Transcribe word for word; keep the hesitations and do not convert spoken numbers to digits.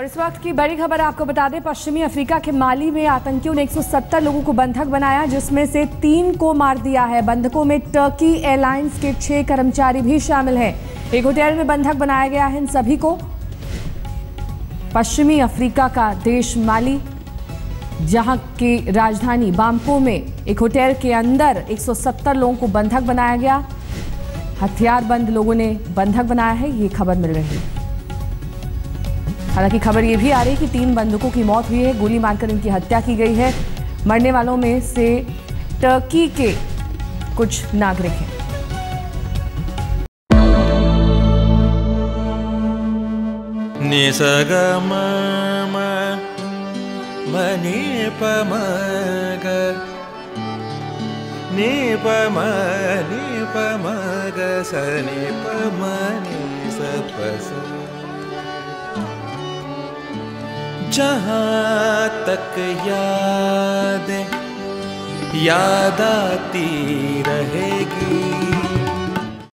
और इस वक्त की बड़ी खबर आपको बता दें, पश्चिमी अफ्रीका के माली में आतंकियों ने एक सौ सत्तर लोगों को बंधक बनाया, जिसमें से तीन को मार दिया है। बंधकों में टर्की एयरलाइंस के छह कर्मचारी भी शामिल हैं। एक होटल में बंधक बनाया गया है इन सभी को। पश्चिमी अफ्रीका का देश माली, जहां की राजधानी बामको में एक होटल के अंदर एक सौ सत्तर लोगों को बंधक बनाया गया। हथियारबंद लोगों ने बंधक बनाया है, ये खबर मिल रही है। हालांकि खबर ये भी आ रही है कि तीन बंधकों की मौत हुई है, गोली मारकर इनकी हत्या की गई है। मरने वालों में से टर्की के कुछ नागरिक हैं। निसग म मनी प म ग नि प म नि प म ग स नि प म नि स प स। जहाँ तक यादें याद आती रहेगी।